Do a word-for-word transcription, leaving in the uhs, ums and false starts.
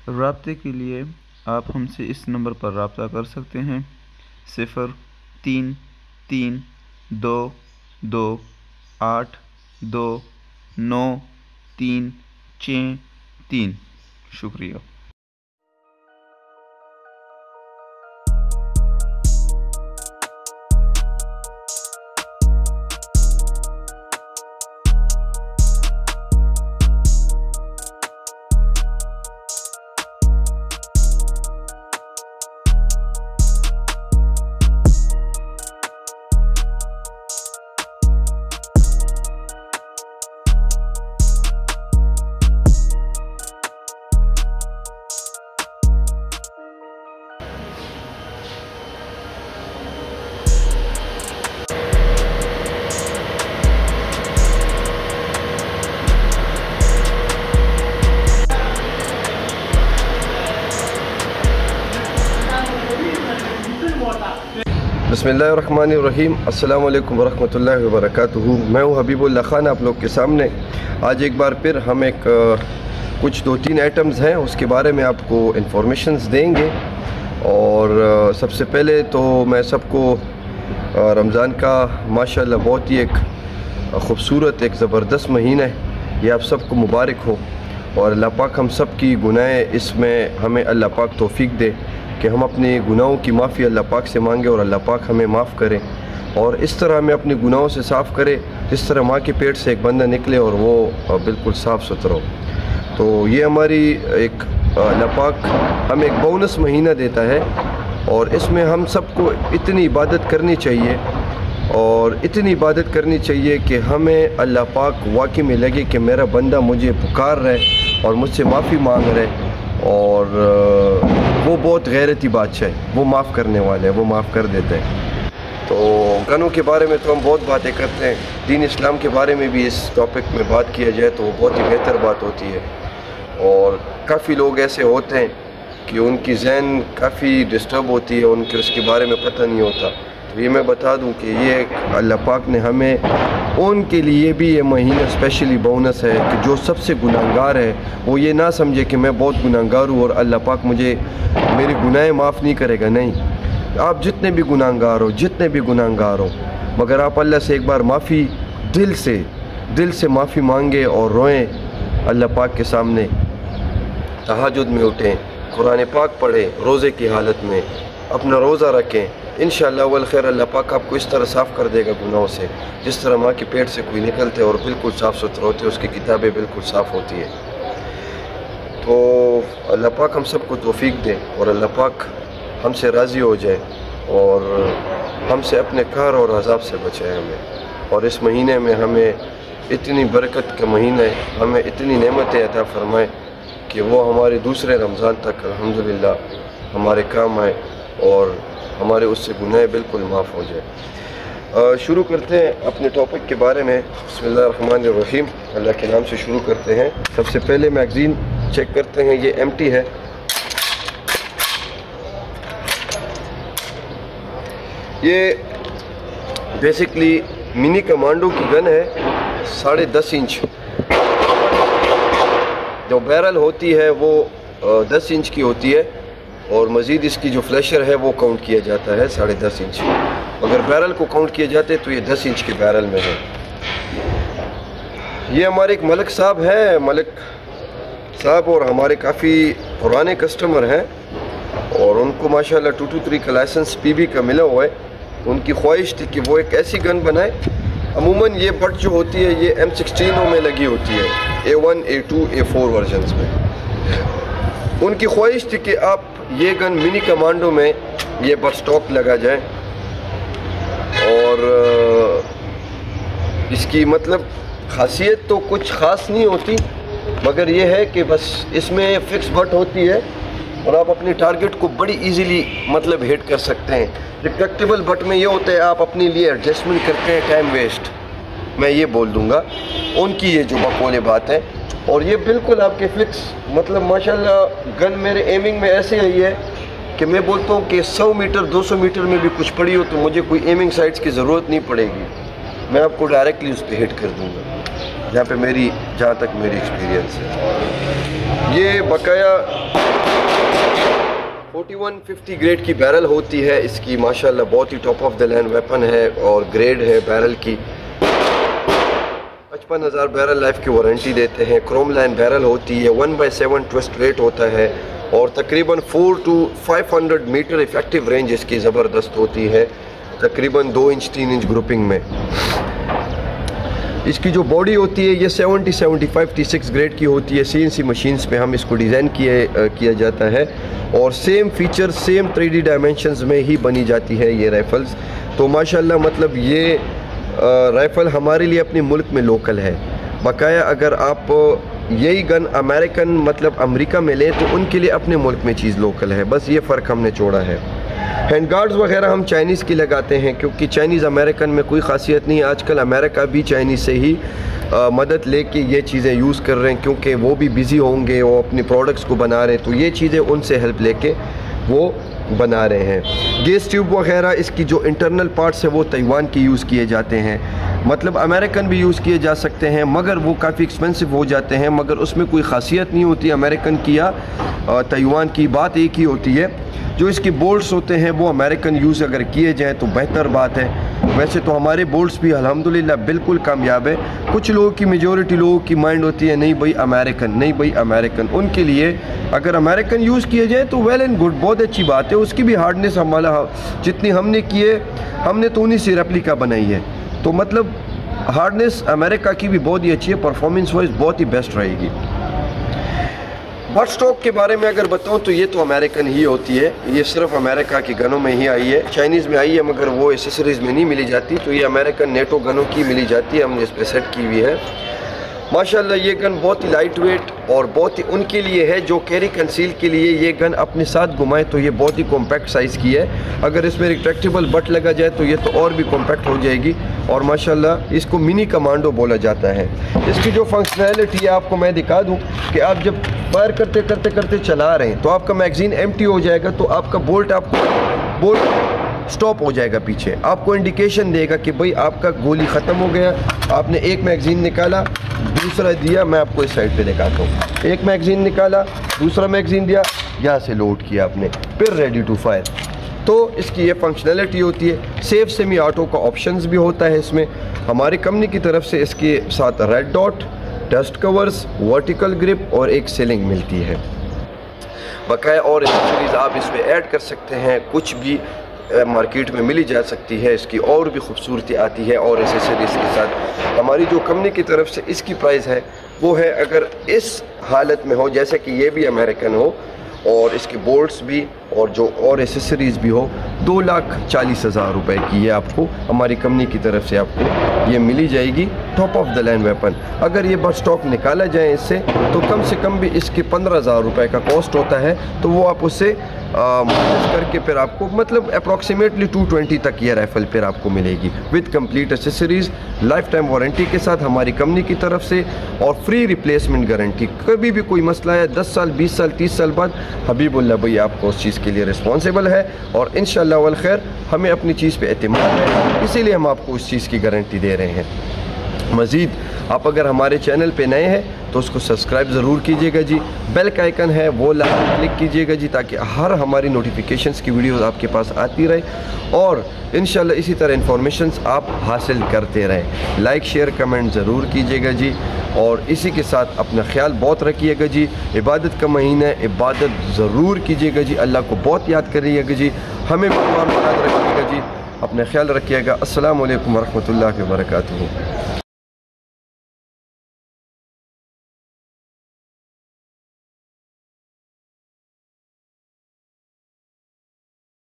राब्ते के लिए आप हमसे इस नंबर पर रब्ता कर सकते हैं। सिफ़र तीन तीन दो दो आठ दो नौ तीन छः तीन। शुक्रिया। बिस्मिल्लाहिर्रहमानिर्रहीम। अस्सलाम वालेकुम वरहमतुल्लाहि वबरकातुहू। मैं हूँ हबीबुल्लाह खान आप लोग के सामने। आज एक बार फिर हम एक कुछ दो तीन आइटम्स हैं उसके बारे में आपको इन्फॉर्मेशंस देंगे। और सबसे पहले तो मैं सबको रमज़ान का माशाल्लाह बहुत ही एक ख़ूबसूरत एक ज़बरदस्त महीना है, ये आप सबको मुबारक हो। और अल्लाह पाक हम सब की गुनाहें इसमें हमें अल्लाह पाक तौफ़ीक दे कि हम अपने गुनाहों की माफ़ी अल्लाह पाक से मांगे और अल्लाह पाक हमें माफ़ करे और इस तरह हमें अपने गुनाहों से साफ़ करे जिस तरह माँ के पेट से एक बंदा निकले और वो बिल्कुल साफ़ सुथरा हो। तो ये हमारी एक अल्लाह पाक हमें एक बोनस महीना देता है और इसमें हम सबको इतनी इबादत करनी चाहिए और इतनी इबादत करनी चाहिए कि हमें अल्लाह पाक वाकई में लगे कि मेरा बंदा मुझे पुकार रहे और मुझसे माफ़ी मांग रहे और वो बहुत गैरती बादशाह है, वो माफ़ करने वाले हैं, वो माफ़ कर देते हैं। तो गनों के बारे में तो हम बहुत बातें करते हैं, दीन इस्लाम के बारे में भी इस टॉपिक में बात किया जाए तो बहुत ही बेहतर बात होती है। और काफ़ी लोग ऐसे होते हैं कि उनकी ज़हन काफ़ी डिस्टर्ब होती है, उनके उसके बारे में पता नहीं होता। तो ये मैं बता दूं कि ये अल्लाह पाक ने हमें उनके लिए भी ये महीना स्पेशली बोनस है कि जो सबसे गुनाहगार है वो ये ना समझे कि मैं बहुत गुनाहगार हूँ और अल्लाह पाक मुझे मेरी गुनाहें माफ़ नहीं करेगा। नहीं, आप जितने भी गुनाहगार हो जितने भी गुनाहगार हो मगर आप अल्लाह से एक बार माफ़ी दिल से दिल से माफ़ी मांगे और रोएं अल्लाह पाक के सामने, तहज्जुद में उठें, कुरान पाक पढ़ें, रोज़े की हालत में अपना रोज़ा रखें, इंशाअल्लाह वल खैर अल्लाह पाक आपको इस तरह साफ़ कर देगा गुनाहों से जिस तरह माँ के पेट से कोई निकलते और बिल्कुल साफ़ सुथरा होते हैं, उसकी किताबें बिल्कुल साफ़ होती है। तो अल्लाह पाक हम सबको तौफ़ीक दे और अल्लाह पाक हमसे राज़ी हो जाए और हमसे अपने कहर और अज़ाब से बचाए हमें। और इस महीने में हमें इतनी बरकत का महीना है, हमें इतनी नेमतें अता फ़रमाए कि वो हमारे दूसरे रमज़ान तक अल्हम्दुलिल्लाह हमारे काम आए और हमारे उससे गुनाह बिल्कुल माफ़ हो जाए। शुरू करते हैं अपने टॉपिक के बारे में। बिस्मिल्लाहिर्रहमानिर्रहीम, अल्लाह के नाम से शुरू करते हैं। सबसे पहले मैगज़ीन चेक करते हैं, ये एम्प्टी है। ये बेसिकली मिनी कमांडो की गन है, साढ़े दस इंच। जो बैरल होती है वो दस इंच की होती है और मज़ीद इसकी जो फ्लैशर है वो काउंट किया जाता है साढ़े दस इंच। अगर बैरल को काउंट किया जाते तो ये दस इंच के बैरल में है। ये हमारे एक मलिक साहब हैं, मलिक साहब और हमारे काफ़ी पुराने कस्टमर हैं और उनको माशाल्लाह टू टू थ्री का लाइसेंस पीबी का मिला हुआ है। उनकी ख्वाहिश थी कि वो एक ऐसी गन बनाए। अमूमन ये बट जो होती है ये एम सिक्सटीनों में लगी होती है, A one A two A four versions में। उनकी ख्वाहिश थी कि आप ये गन मिनी कमांडो में ये बट स्टॉक लगा जाए और इसकी मतलब खासियत तो कुछ ख़ास नहीं होती मगर ये है कि बस इसमें फ़िक्स बट होती है और आप अपने टारगेट को बड़ी इजीली मतलब हिट कर सकते हैं। रिट्रैक्टेबल बट में ये होता है आप अपने लिए एडजस्टमेंट करते हैं, टाइम वेस्ट, मैं ये बोल दूंगा। उनकी ये जो बकौले बात है और ये बिल्कुल आपके फिक्स मतलब माशाल्लाह गन मेरे एमिंग में ऐसे आई है कि मैं बोलता हूँ कि सौ मीटर दो सौ मीटर में भी कुछ पड़ी हो तो मुझे कोई एमिंग साइट्स की ज़रूरत नहीं पड़ेगी, मैं आपको डायरेक्टली उस पर हिट कर दूँगा। यहाँ पे मेरी जहाँ तक मेरी एक्सपीरियंस है। ये बकाया इकतालीस पचास ग्रेड की बैरल होती है इसकी, माशाल्लाह बहुत ही top of the line weapon है और ग्रेड है बैरल की। पचपन हज़ार बैरल लाइफ की वारंटी देते हैं। क्रोम लाइन बैरल होती है, one by seven twist rate होता है और तकरीबन four to five hundred metre effective range इसकी ज़बरदस्त होती है, तकरीबन दो इंच तीन इंच ग्रुपिंग में। इसकी जो बॉडी होती है ये seventy seventy five T six grade की होती है। सी एन सी मशीन्स पे हम इसको डिज़ाइन किए किया जाता है और same feature same three D dimensions में ही बनी जाती है ये राइफ़ल्स। तो माशाल्लाह मतलब ये राइफ़ल हमारे लिए अपने मुल्क में लोकल है। बकाया अगर आप यही गन अमेरिकन मतलब अमेरिका में लें तो उनके लिए अपने मुल्क में चीज़ लोकल है, बस ये फ़र्क हमने छोड़ा है। हैंड गार्ड्स वगैरह हम चाइनीज़ की लगाते हैं क्योंकि चाइनीज़ अमेरिकन में कोई ख़ासियत नहीं है। आजकल अमेरिका भी चाइनीज़ से ही आ, मदद लेके ये चीज़ें यूज़ कर रहे हैं क्योंकि वो भी बिज़ी होंगे, वो अपने प्रोडक्ट्स को बना रहे हैं, तो ये चीज़ें उनसे हेल्प लेके वो बना रहे हैं। गैस ट्यूब वगैरह इसकी जो इंटरनल पार्ट्स है वो ताइवान की यूज़ किए जाते हैं, मतलब अमेरिकन भी यूज़ किए जा सकते हैं मगर वो काफ़ी एक्सपेंसिव हो जाते हैं, मगर उसमें कोई ख़ासियत नहीं होती अमेरिकन की या ताइवान की। बात एक ही होती है, जो इसके बोल्ट्स होते हैं वो अमेरिकन यूज़ अगर किए जाएँ तो बेहतर बात है। वैसे तो हमारे बोल्ट्स भी अल्हम्दुलिल्लाह बिल्कुल कामयाब है। कुछ लोगों की मेजॉरिटी लोगों की माइंड होती है नहीं भाई अमेरिकन, नहीं भाई अमेरिकन। उनके लिए अगर अमेरिकन यूज़ किए जाए तो वेल एंड गुड, बहुत अच्छी बात है। उसकी भी हार्डनेस हमारा जितनी हमने किए हमने तो उन्हीं से रेप्लिका बनाई है, तो मतलब हार्डनेस अमेरिका की भी बहुत ही अच्छी है, परफॉर्मेंस वाइज बहुत ही बेस्ट रहेगी। बट स्टॉक के बारे में अगर बताऊं तो ये तो अमेरिकन ही होती है, ये सिर्फ अमेरिका की गनों में ही आई है। चाइनीज़ में आई है मगर वो एसेसरीज़ में नहीं मिली जाती, तो ये अमेरिकन नेटो गनों की मिली जाती है, हमने इस पर सेट की हुई है। माशाल्लाह ये गन बहुत ही लाइट वेट और बहुत ही उनके लिए है जो कैरी कंसील के लिए ये गन अपने साथ घुमाए, तो ये बहुत ही कॉम्पैक्ट साइज़ की है। अगर इसमें रिट्रैक्टेबल बट लगा जाए तो ये तो और भी कॉम्पैक्ट हो जाएगी और माशाल्लाह इसको मिनी कमांडो बोला जाता है। इसकी जो फंक्शनैलिटी है आपको मैं दिखा दूं कि आप जब फायर करते करते करते चला रहे हैं तो आपका मैगज़ीन एम्प्टी हो जाएगा, तो आपका बोल्ट आपको बोल्ट स्टॉप हो जाएगा पीछे, आपको इंडिकेशन देगा कि भाई आपका गोली ख़त्म हो गया। आपने एक मैगज़ीन निकाला, दूसरा दिया, मैं आपको इस साइड पे दिखाता हूँ। एक मैगज़ीन निकाला, दूसरा मैगज़ीन दिया, यहाँ से लोड किया आपने, फिर रेडी टू फायर। तो इसकी ये फंक्शनैलिटी होती है। सेफ सेमी ऑटो का ऑप्शंस भी होता है इसमें। हमारी कंपनी की तरफ से इसके साथ red dot, dust covers, vertical grip और एक सीलिंग मिलती है। बकाया और एक्सेसरीज आप इसमें ऐड कर सकते हैं, कुछ भी मार्केट में मिली जा सकती है, इसकी और भी खूबसूरती आती है और एसेसरीज के साथ। हमारी जो कंपनी की तरफ से इसकी प्राइस है वो है, अगर इस हालत में हो जैसे कि ये भी अमेरिकन हो और इसके बोल्ट्स भी और जो और एसेसरीज़ भी हो, दो लाख चालीस हज़ार रुपये की ये आपको हमारी कंपनी की तरफ से आपको ये मिली जाएगी, top of the line weapon. अगर ये बस स्टॉक निकाला जाए इससे तो कम से कम भी इसके पंद्रह हज़ार रुपये का कॉस्ट होता है, तो वो आप उससे माइनस करके फिर आपको मतलब अप्रॉक्सीमेटली टू ट्वेंटी तक ये राइफ़ल फिर आपको मिलेगी with complete accessories, lifetime warranty के साथ हमारी कंपनी की तरफ से और फ्री रिप्लेसमेंट गारंटी। कभी भी कोई मसला है दस साल बीस साल तीस साल बाद हबीबुल्लाह भाई आपको उस चीज़ के लिए रिस्पॉन्सिबल है और इंशाअल्लाह वल खैर हमें अपनी चीज़ पे एतमाद है, इसीलिए हम आपको उस चीज़ की गारंटी दे रहे हैं। मज़ीद आप अगर हमारे चैनल पे नए हैं तो उसको सब्सक्राइब ज़रूर कीजिएगा जी, बेल का आइकन है वो लाजमी क्लिक कीजिएगा जी, ताकि हर हमारी नोटिफिकेशंस की वीडियोस आपके पास आती रहे और इंशाल्लाह इसी तरह इन्फॉर्मेशंस आप हासिल करते रहें। लाइक शेयर कमेंट ज़रूर कीजिएगा जी और इसी के साथ अपना ख्याल बहुत रखिएगा जी। इबादत का महीना है, इबादत ज़रूर कीजिएगा जी, अल्लाह को बहुत याद करिएगा जी, हमें भगवान याद रखिएगा जी, अपना ख्याल रखिएगा। अस्सलामु अलैकुम वरहमतुल्लाहि वबरकातुहू।